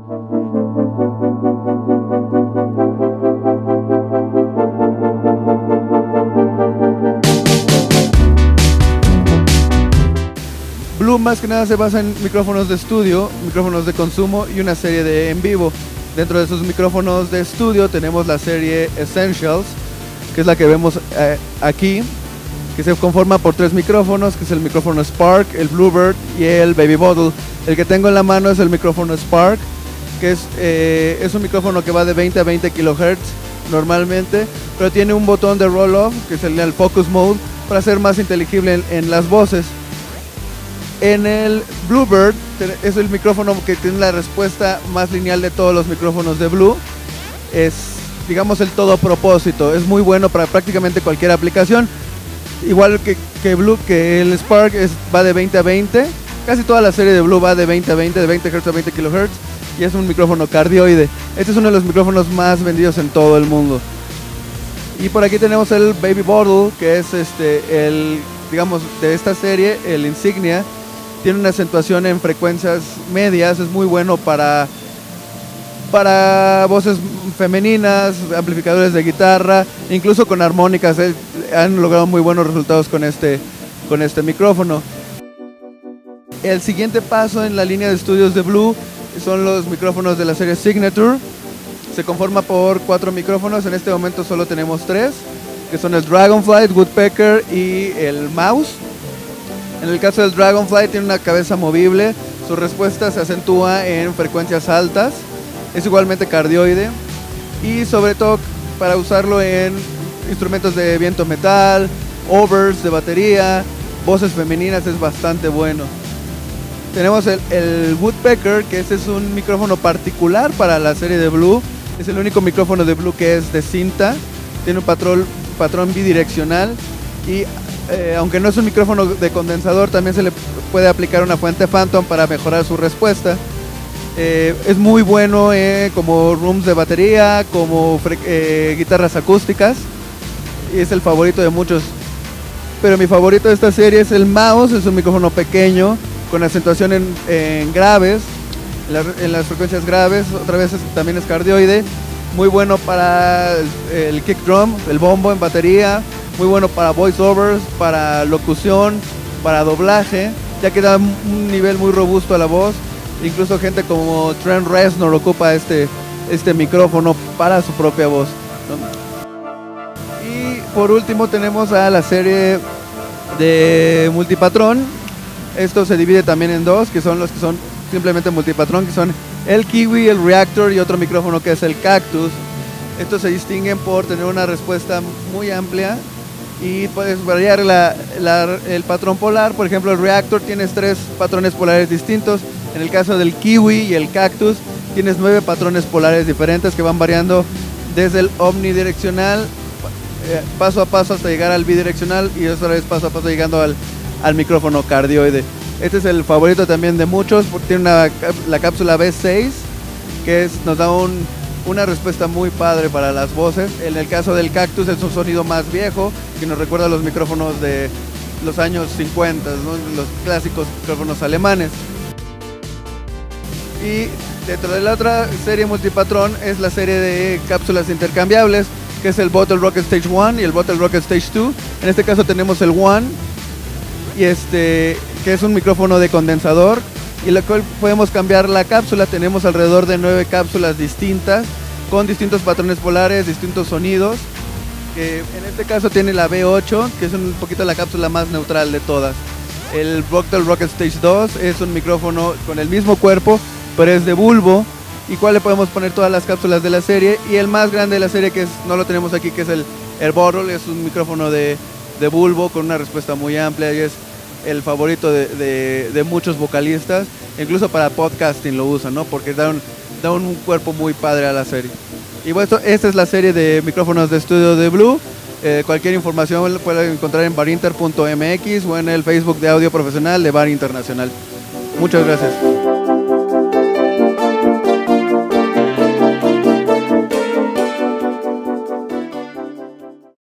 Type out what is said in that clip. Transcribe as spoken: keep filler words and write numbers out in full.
Blue más que nada se basa en micrófonos de estudio, micrófonos de consumo y una serie de en vivo. Dentro de esos micrófonos de estudio tenemos la serie Essentials, que es la que vemos eh, aquí, que se conforma por tres micrófonos, que es el micrófono Spark, el Bluebird y el Baby Bottle. El que tengo en la mano es el micrófono Spark, que es, eh, es un micrófono que va de veinte a veinte kilohertz normalmente, pero tiene un botón de roll-off, que es el, el Focus Mode, para ser más inteligible en, en las voces. En el Bluebird es el micrófono que tiene la respuesta más lineal de todos los micrófonos de Blue. Es, digamos, el todo propósito. Es muy bueno para prácticamente cualquier aplicación. Igual que, que Blue, que el Spark es, va de veinte a veinte. Casi toda la serie de Blue va de veinte a veinte, de veinte hertz a veinte kilohertz. Y es un micrófono cardioide. Este es uno de los micrófonos más vendidos en todo el mundo. Y por aquí tenemos el Baby Bottle, que es este, el, digamos, de esta serie, el insignia. Tiene una acentuación en frecuencias medias, es muy bueno para, para voces femeninas, amplificadores de guitarra, incluso con armónicas. Eh, han logrado muy buenos resultados con este, con este micrófono. El siguiente paso en la línea de estudios de Blue son los micrófonos de la serie Signature. Se conforma por cuatro micrófonos, en este momento solo tenemos tres, que son el Dragonfly, Woodpecker y el Mouse. En el caso del Dragonfly tiene una cabeza movible, su respuesta se acentúa en frecuencias altas, es igualmente cardioide y sobre todo para usarlo en instrumentos de viento metal, overs de batería, voces femeninas es bastante bueno. Tenemos el, el Woodpecker, que este es un micrófono particular para la serie de Blue, es el único micrófono de Blue que es de cinta, tiene un patrón, patrón bidireccional y Eh, aunque no es un micrófono de condensador, también se le puede aplicar una fuente Phantom para mejorar su respuesta. Eh, es muy bueno eh, como rooms de batería, como eh, guitarras acústicas, y es el favorito de muchos. Pero mi favorito de esta serie es el Mouse, es un micrófono pequeño con acentuación en, en graves, en, la, en las frecuencias graves, otra vez es, también es cardioide, muy bueno para el, el kick drum, el bombo en batería, muy bueno para voiceovers, para locución, para doblaje, ya que da un nivel muy robusto a la voz. Incluso gente como Trent Reznor ocupa este, este micrófono para su propia voz, ¿no? Y por último tenemos a la serie de multipatrón. Esto se divide también en dos, que son los que son simplemente multipatrón, que son el Kiwi, el Reactor y otro micrófono que es el Cactus. Estos se distinguen por tener una respuesta muy amplia y puedes variar la, la, el patrón polar. Por ejemplo, el Reactor tienes tres patrones polares distintos. En el caso del Kiwi y el Cactus tienes nueve patrones polares diferentes que van variando desde el omnidireccional eh, paso a paso hasta llegar al bidireccional y otra vez paso a paso llegando al, al micrófono cardioide. Este es el favorito también de muchos porque tiene una, la cápsula B seis que es, nos da un una respuesta muy padre para las voces. En el caso del Cactus es un sonido más viejo que nos recuerda a los micrófonos de los años cincuenta, ¿no? Los clásicos micrófonos alemanes. Y dentro de la otra serie multipatrón es la serie de cápsulas intercambiables, que es el Bottle Rocket Stage uno y el Bottle Rocket Stage dos. En este caso tenemos el uno, y este, que es un micrófono de condensador, y la cual podemos cambiar la cápsula. Tenemos alrededor de nueve cápsulas distintas con distintos patrones polares, distintos sonidos, que en este caso tiene la B ocho, que es un poquito la cápsula más neutral de todas. El Bottle Rocket Stage dos es un micrófono con el mismo cuerpo, pero es de bulbo, y cual le podemos poner todas las cápsulas de la serie. Y el más grande de la serie, que es, no lo tenemos aquí, que es el, el Bottle, es un micrófono de, de bulbo con una respuesta muy amplia y es el favorito de, de, de muchos vocalistas, incluso para podcasting lo usan, ¿no? Porque da un, da un cuerpo muy padre a la serie. Y bueno, esto, esta es la serie de micrófonos de estudio de Blue. Eh, cualquier información la pueden encontrar en barinter punto m x o en el Facebook de Audio Profesional de Bar Internacional. Muchas gracias.